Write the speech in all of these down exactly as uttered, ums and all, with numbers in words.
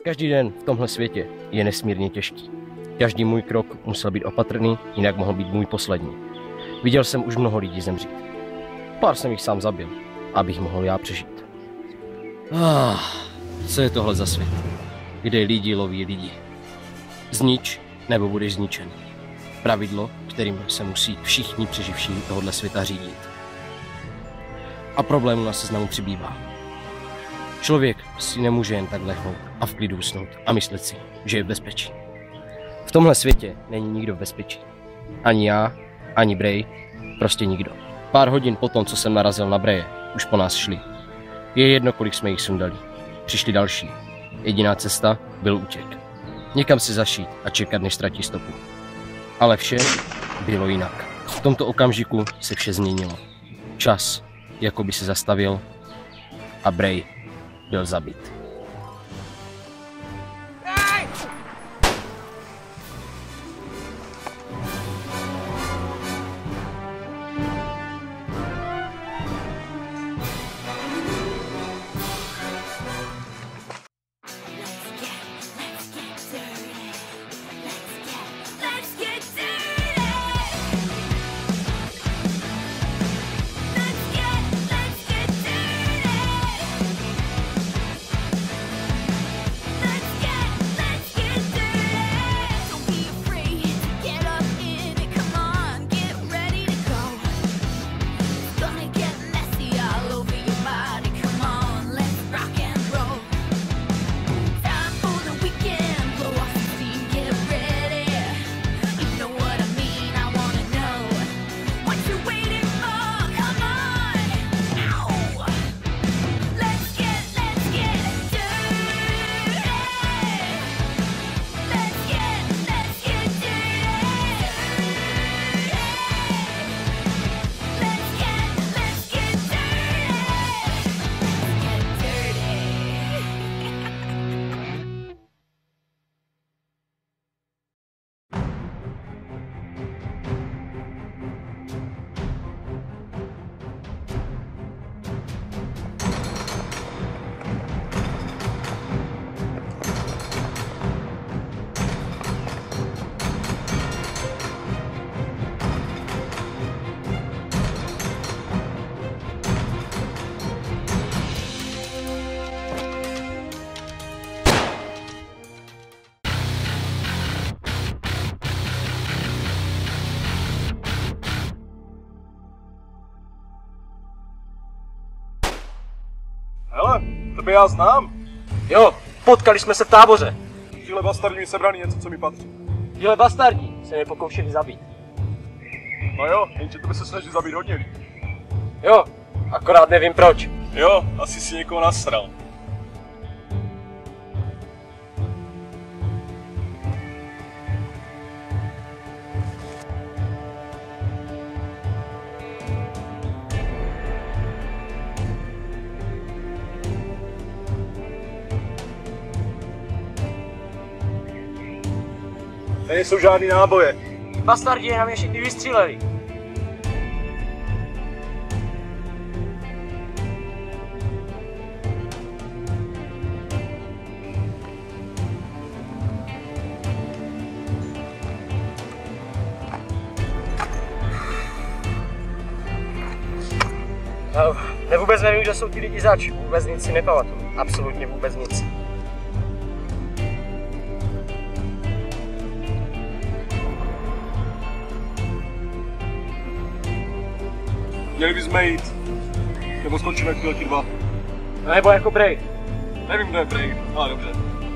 Každý den v tomhle světě je nesmírně těžký. Každý můj krok musel být opatrný, jinak mohl být můj poslední. Viděl jsem už mnoho lidí zemřít. Pár jsem jich sám zabil, abych mohl já přežít. Ah, co je tohle za svět? Kde lidi loví lidi? Znič, nebo budeš zničen. Pravidlo, kterým se musí všichni přeživší tohohle světa řídit. A problémů na seznamu přibývá. Člověk si nemůže jen tak lehnout a v klidu usnout a myslet si, že je v bezpečí. V tomhle světě není nikdo v bezpečí. Ani já, ani Bray, prostě nikdo. Pár hodin po tom, co jsem narazil na Braye, už po nás šli. Je jedno, kolik jsme jich sundali. Přišli další. Jediná cesta byl útěk. Někam si zašít a čekat, než ztratí stopu. Ale vše bylo jinak. V tomto okamžiku se vše změnilo. Čas jako by se zastavil a Bray byl zabit. Hele, tebe já znám. Jo, potkali jsme se v táboře. Tíhle bastardi mi sebrali něco, co mi patří. Tíhle bastardi se mě pokoušeli zabít. No jo, jenže tebe se snaží zabít hodně lidí. Jo, akorát nevím proč. Jo, asi si někoho nasral. Nejsou žádný náboje. Bastardi na mě všichni vystříleli. Ne, vůbec nevím, kdo jsou ti lidi zač. Vůbec nic si nepamatuju. Absolutně vůbec nic. Měli bychom jít. Nebo skončíme jako ti dva. Nebo jako Bray. Nevím, kdo je Bray, ale dobře.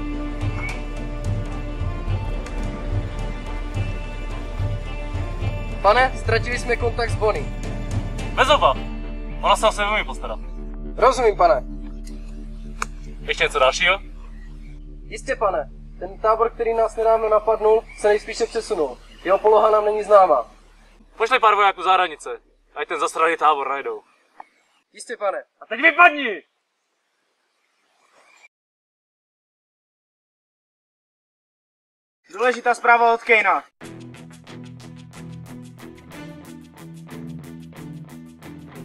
Pane, ztratili jsme kontakt s Bonnie. Bez obav. Ona se o sebe umí postarat. Rozumím, pane. Ještě něco dalšího? Jistě, pane. Ten tábor, který nás nedávno napadnul, se nejspíše přesunul. Jeho poloha nám není známá. Pošli pár vojáků za hranice. Ať ten zasraný tábor najdou. Jistě, pane. A teď vypadni! Důležitá zpráva od Kejna.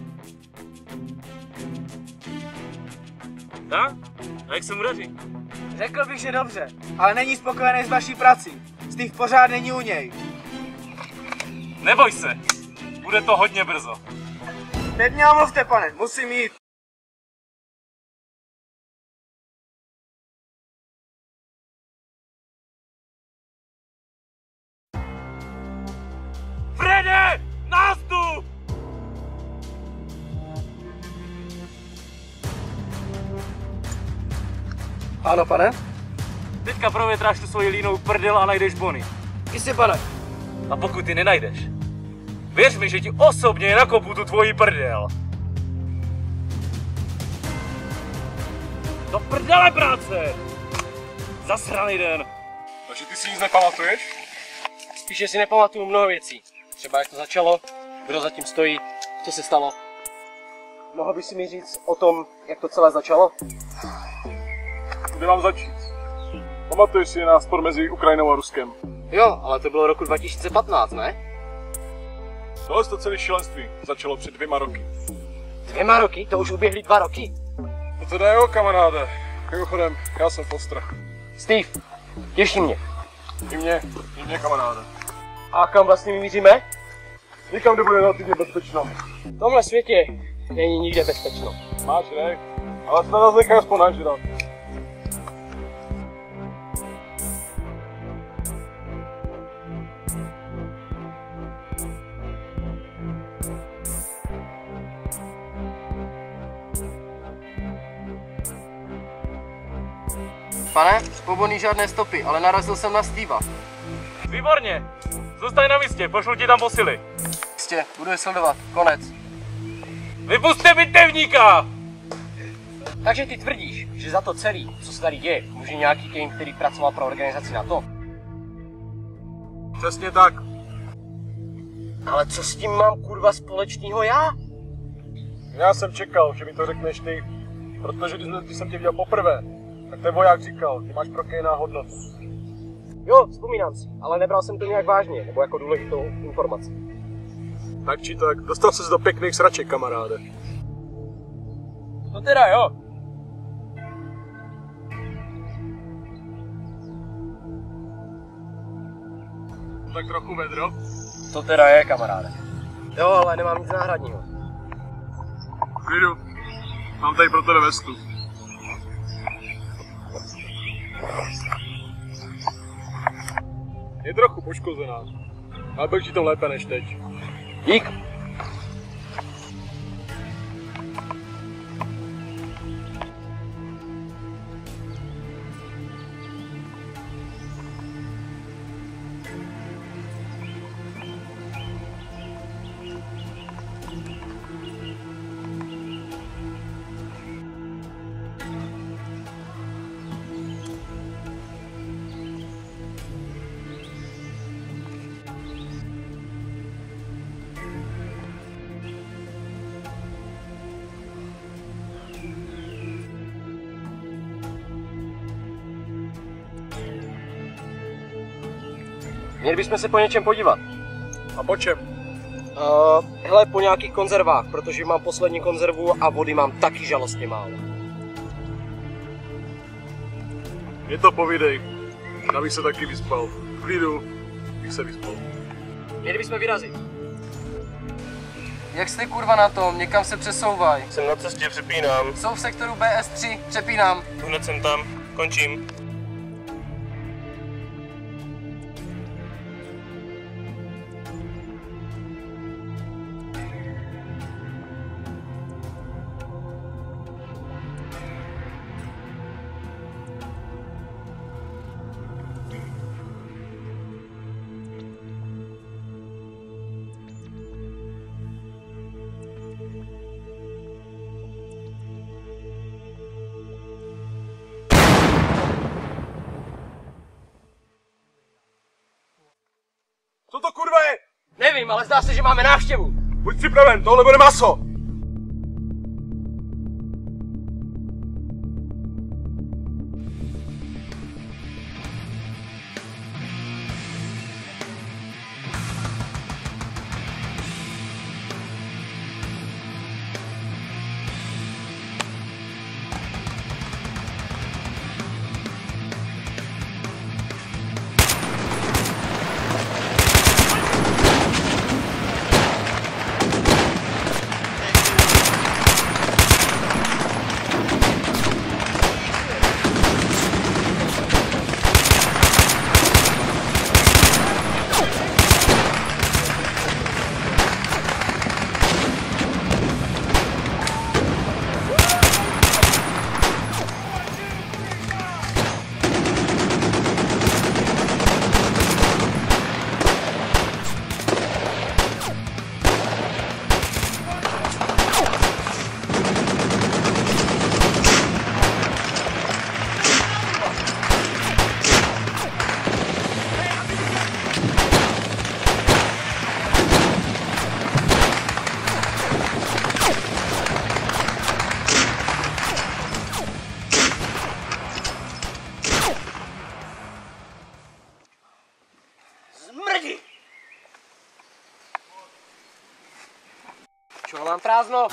Tak? A jak se mu daří? Řekl bych, že dobře, ale není spokojený s vaší prací. Steve pořád není u něj. Neboj se, bude to hodně brzo. Teď mě omluvte, pane, musím jít. Frede, nástup! Ano, pane? Teďka provětráš tu svoji línou prdel a najdeš Bonnie. Jistě, pane. A pokud ty nenajdeš, věř mi, že ti osobně nakopu tu tvoji prdel. Do prdele práce! Zasraný den. Takže ty si nic nepamatuješ? Spíše si nepamatuju mnoho věcí. Třeba jak to začalo, kdo zatím stojí, co se stalo. Mohl bys si mi říct o tom, jak to celé začalo? Kde mám začít? Pamatuješ si na spor mezi Ukrajinou a Ruskem? Jo, ale to bylo roku dva tisíce patnáct, ne? Tohle to celé šílenství začalo před dvěma roky. Dvěma roky? To už uběhly dva roky. No teda jo, kamaráde. Mimochodem, já jsem Foster. Steve, těší mě. I mě, i mě, kamaráde. A kam vlastně my míříme? Nikam, kde bude relativně bezpečno. V tomhle světě není nikde bezpečno. Máš rek, ale snad nás nechaj aspoň nažrat. Pane, po Bonnie žádné stopy, ale narazil jsem na Steva. Výborně! Zůstaň na místě, pošlu ti tam posily. Jistě, budu je sledovat. Konec. Vypuste bitevníka! Takže ty tvrdíš, že za to celý, co se tady děje, může nějaký tým, který pracoval pro organizaci NATO? Přesně tak. Ale co s tím mám kurva společného já? Já jsem čekal, že mi to řekneš ty, protože když jsem tě viděl poprvé, tak ten voják říkal, že máš pro Kejna hodnotu. Jo, vzpomínám si, ale nebral jsem to nějak vážně, nebo jako důležitou informaci. Tak či tak, dostal ses do pěkných sraček, kamaráde. To teda jo. Tak trochu vedro. To teda je, kamaráde. Jo, ale nemám nic náhradního. Klidu, mám tady pro tebe vestu. Je trochu poškozená, ale byl ti to lépe než teď. Dík. Měli bychom se po něčem podívat. A po čem? Uh, hele, po nějakých konzervách, protože mám poslední konzervu a vody mám taky žalostně málo. Je to povídej. Abych se taky vyspal. V klidu bych se vyspal. Měli bychom vyrazit. Jak jste kurva na tom? Někam se přesouvaj. Jsem na cestě, přepínám. Jsou v sektoru B S tři, přepínám. Hned jsem tam, končím. Co to kurva je? Nevím, ale zdá se, že máme návštěvu. Buď připraven, tohle bude maso. toho mám prázdno.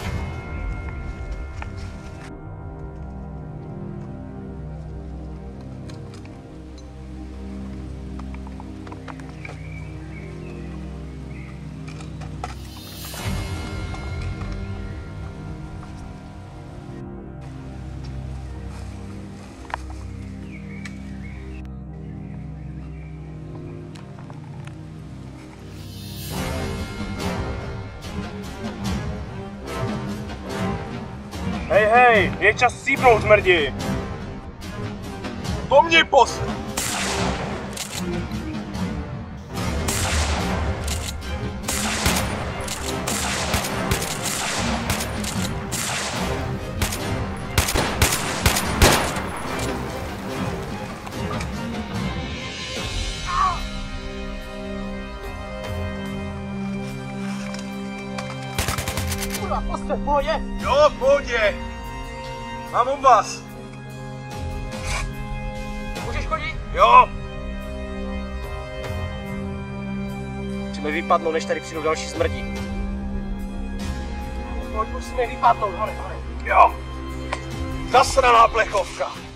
Hej, hej, je čas sípnout, zmrdi! Po mně pos! Kurva, poste, v pohodě! Jo, v pohodě! Mám u vás! Můžeš chodit? Jo! Musíme vypadnout, než tady přijdou další smrti. Pojď, musíme vypadnout, hore, hore. Jo! Zasraná plechovka!